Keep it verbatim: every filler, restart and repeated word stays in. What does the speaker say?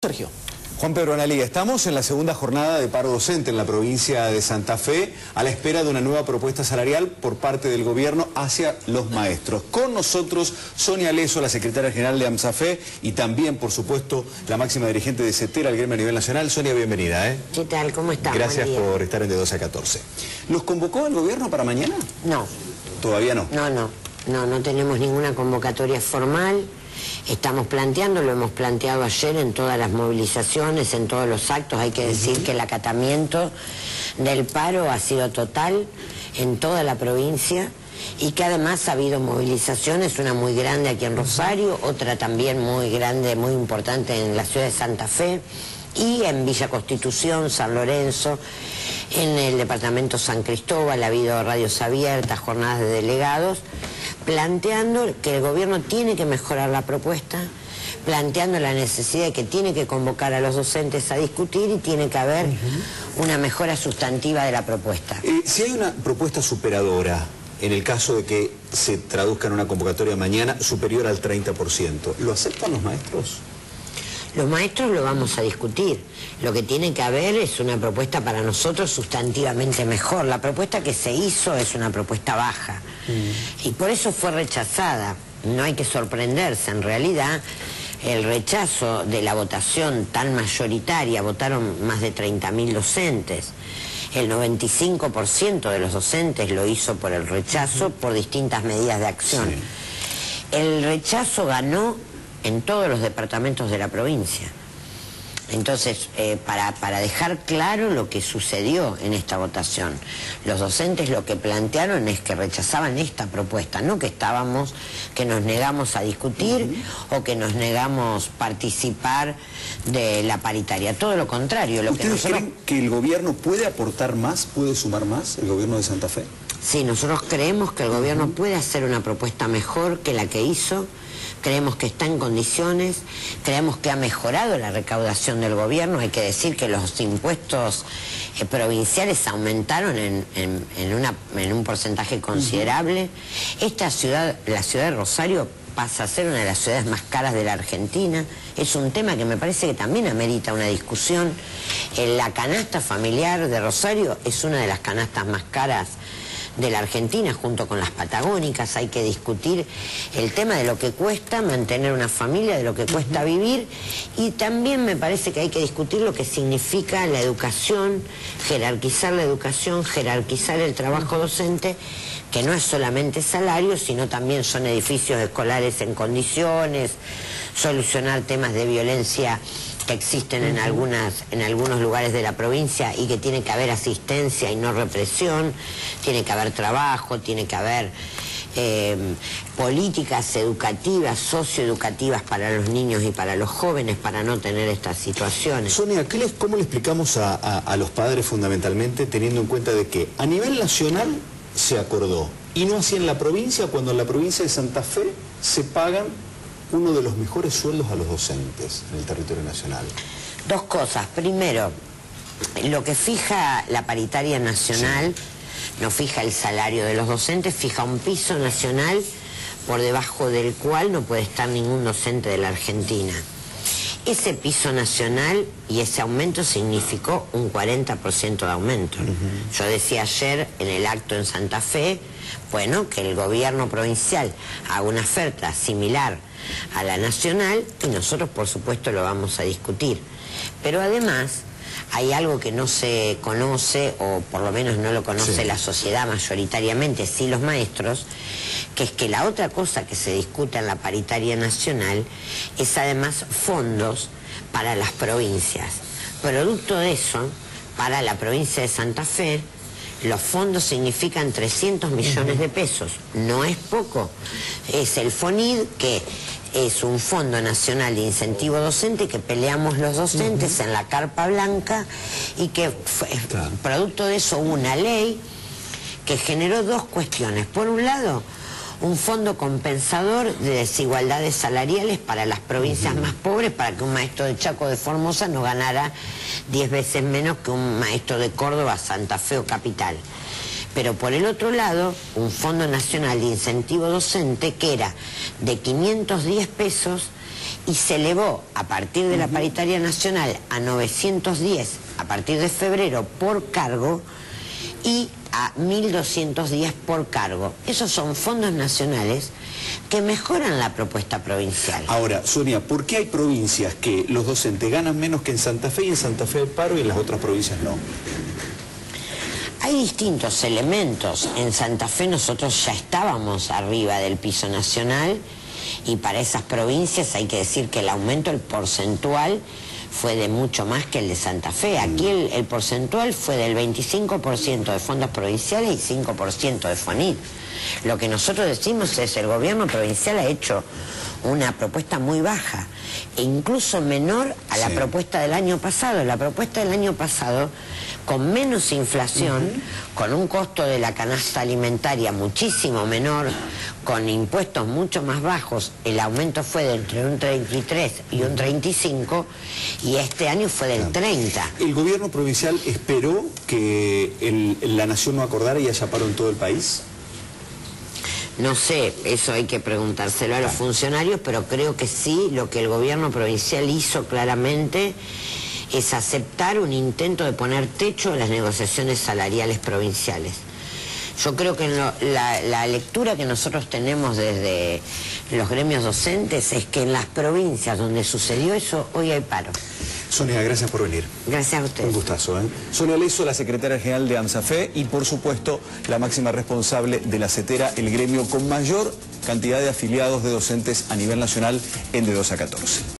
Sergio. Juan Pedro Analiga, estamos en la segunda jornada de paro docente en la provincia de Santa Fe, a la espera de una nueva propuesta salarial por parte del gobierno hacia los maestros. Con nosotros Sonia Leso, la secretaria general de AMSAFE, y también, por supuesto, la máxima dirigente de CETERA, el gremio a nivel nacional. Sonia, bienvenida. ¿eh? ¿Qué tal? ¿Cómo estás? Gracias por estar en de doce a catorce. ¿Los convocó el gobierno para mañana? No. ¿Todavía no? No, no. No, no tenemos ninguna convocatoria formal. Estamos planteando, lo hemos planteado ayer en todas las movilizaciones, en todos los actos. Hay que decir que el acatamiento del paro ha sido total en toda la provincia y que además ha habido movilizaciones, una muy grande aquí en Rosario, otra también muy grande, muy importante en la ciudad de Santa Fe y en Villa Constitución, San Lorenzo, en el departamento San Cristóbal ha habido radios abiertas, jornadas de delegados, planteando que el gobierno tiene que mejorar la propuesta, planteando la necesidad de que tiene que convocar a los docentes a discutir y tiene que haber uh-huh. una mejora sustantiva de la propuesta. Eh, si hay una propuesta superadora, en el caso de que se traduzca en una convocatoria mañana superior al treinta por ciento, ¿lo aceptan los maestros? Los maestros lo vamos a discutir. Lo que tiene que haber es una propuesta para nosotros sustantivamente mejor. La propuesta que se hizo es una propuesta baja. Mm. Y por eso fue rechazada. No hay que sorprenderse. En realidad, el rechazo de la votación tan mayoritaria, votaron más de treinta mil docentes. El noventa y cinco por ciento de los docentes lo hizo por el rechazo, por distintas medidas de acción. Sí. El rechazo ganó en todos los departamentos de la provincia. Entonces, eh, para, para dejar claro lo que sucedió en esta votación, los docentes lo que plantearon es que rechazaban esta propuesta, no que estábamos, que nos negamos a discutir uh-huh. o que nos negamos a participar de la paritaria, todo lo contrario. Lo ¿Ustedes que nosotros... creen que el gobierno puede aportar más, puede sumar más, el gobierno de Santa Fe? Sí, nosotros creemos que el gobierno uh-huh. puede hacer una propuesta mejor que la que hizo. Creemos que está en condiciones, creemos que ha mejorado la recaudación del gobierno. Hay que decir que los impuestos eh, provinciales aumentaron en, en, en, una, en un porcentaje considerable. Uh-huh. Esta ciudad, la ciudad de Rosario, pasa a ser una de las ciudades más caras de la Argentina. Es un tema que me parece que también amerita una discusión. Eh, la canasta familiar de Rosario es una de las canastas más caras de la Argentina, junto con las patagónicas. Hay que discutir el tema de lo que cuesta mantener una familia, de lo que cuesta vivir, y también me parece que hay que discutir lo que significa la educación, jerarquizar la educación, jerarquizar el trabajo docente, que no es solamente salario, sino también son edificios escolares en condiciones, solucionar temas de violencia que existen en, algunas, en algunos lugares de la provincia y que tiene que haber asistencia y no represión, tiene que haber trabajo, tiene que haber eh, políticas educativas, socioeducativas para los niños y para los jóvenes para no tener estas situaciones. Sonia, ¿qué les, ¿cómo le explicamos a, a, a los padres fundamentalmente, teniendo en cuenta de que a nivel nacional se acordó y no así en la provincia, cuando en la provincia de Santa Fe se pagan uno de los mejores sueldos a los docentes en el territorio nacional? Dos cosas. Primero, lo que fija la paritaria nacional sí. no fija el salario de los docentes, fija un piso nacional por debajo del cual no puede estar ningún docente de la Argentina. Ese piso nacional y ese aumento significó un cuarenta por ciento de aumento. Uh-huh. Yo decía ayer en el acto en Santa Fe, bueno, que el gobierno provincial haga una oferta similar a la nacional y nosotros por supuesto lo vamos a discutir. Pero además hay algo que no se conoce, o por lo menos no lo conoce sí. la sociedad mayoritariamente, sí los maestros, que es que la otra cosa que se discute en la paritaria nacional es además fondos para las provincias. Producto de eso, para la provincia de Santa Fe, los fondos significan trescientos millones de pesos. No es poco. Es el FONID, que es un Fondo Nacional de Incentivo Docente que peleamos los docentes uh-huh. en la Carpa Blanca, y que fue, claro. producto de eso, una ley que generó dos cuestiones. Por un lado, un fondo compensador de desigualdades salariales para las provincias uh-huh. más pobres, para que un maestro de Chaco de Formosa no ganara diez veces menos que un maestro de Córdoba, Santa Fe o Capital. Pero por el otro lado, un Fondo Nacional de Incentivo Docente que era de quinientos diez pesos y se elevó a partir de la paritaria nacional a novecientos diez a partir de febrero por cargo y a mil doscientos diez por cargo. Esos son fondos nacionales que mejoran la propuesta provincial. Ahora, Sonia, ¿por qué hay provincias que los docentes ganan menos que en Santa Fe y en Santa Fe hay paro y en las otras provincias no? Hay distintos elementos. En Santa Fe nosotros ya estábamos arriba del piso nacional y para esas provincias hay que decir que el aumento, el porcentual, fue de mucho más que el de Santa Fe. Aquí el, el porcentual fue del veinticinco por ciento de fondos provinciales y cinco por ciento de FONIT. Lo que nosotros decimos es que el gobierno provincial ha hecho una propuesta muy baja e incluso menor a la sí. propuesta del año pasado. La propuesta del año pasado, con menos inflación, uh-huh. con un costo de la canasta alimentaria muchísimo menor, con impuestos mucho más bajos, el aumento fue de entre un treinta y tres y un treinta y cinco y este año fue del treinta. ¿El gobierno provincial esperó que el, la nación no acordara y haya paro en todo el país? No sé, eso hay que preguntárselo a los funcionarios, pero creo que sí, lo que el gobierno provincial hizo claramente es aceptar un intento de poner techo a las negociaciones salariales provinciales. Yo creo que lo, la, la lectura que nosotros tenemos desde los gremios docentes es que en las provincias donde sucedió eso, hoy hay paro. Sonia, gracias por venir. Gracias a ustedes. Un gustazo, ¿eh? Sonia Leso, la secretaria general de AMSAFE y, por supuesto, la máxima responsable de la CETERA, el gremio con mayor cantidad de afiliados de docentes a nivel nacional en de dos a catorce.